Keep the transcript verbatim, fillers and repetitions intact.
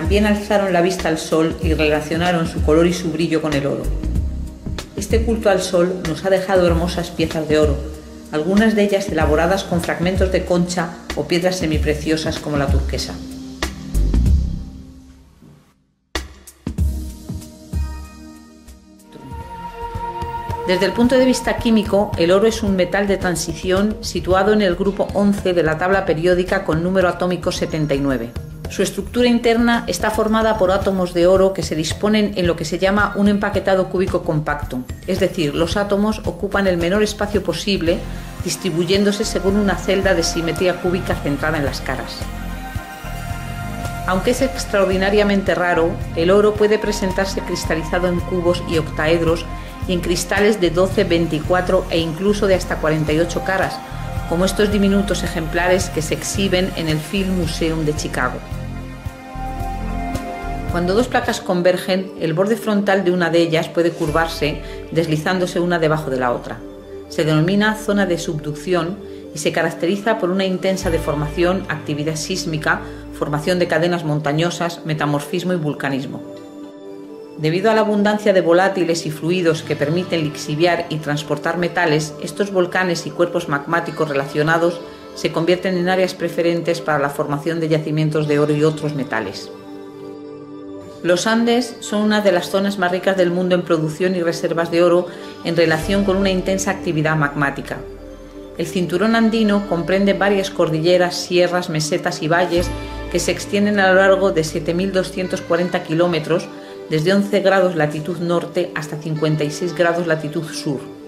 también alzaron la vista al sol y relacionaron su color y su brillo con el oro. Este culto al sol nos ha dejado hermosas piezas de oro, algunas de ellas elaboradas con fragmentos de concha o piedras semipreciosas como la turquesa. Desde el punto de vista químico, el oro es un metal de transición situado en el grupo once de la tabla periódica con número atómico setenta y nueve. Su estructura interna está formada por átomos de oro que se disponen en lo que se llama un empaquetado cúbico compacto, es decir, los átomos ocupan el menor espacio posible, distribuyéndose según una celda de simetría cúbica centrada en las caras. Aunque es extraordinariamente raro, el oro puede presentarse cristalizado en cubos y octaedros y en cristales de doce, veinticuatro e incluso de hasta cuarenta y ocho caras, como estos diminutos ejemplares que se exhiben en el Field Museum de Chicago. Cuando dos placas convergen, el borde frontal de una de ellas puede curvarse, deslizándose una debajo de la otra. Se denomina zona de subducción y se caracteriza por una intensa deformación, actividad sísmica, formación de cadenas montañosas, metamorfismo y vulcanismo. Debido a la abundancia de volátiles y fluidos que permiten lixiviar y transportar metales, estos volcanes y cuerpos magmáticos relacionados se convierten en áreas preferentes para la formación de yacimientos de oro y otros metales. Los Andes son una de las zonas más ricas del mundo en producción y reservas de oro en relación con una intensa actividad magmática. El cinturón andino comprende varias cordilleras, sierras, mesetas y valles que se extienden a lo largo de siete mil doscientos cuarenta kilómetros, desde once grados latitud norte hasta cincuenta y seis grados latitud sur.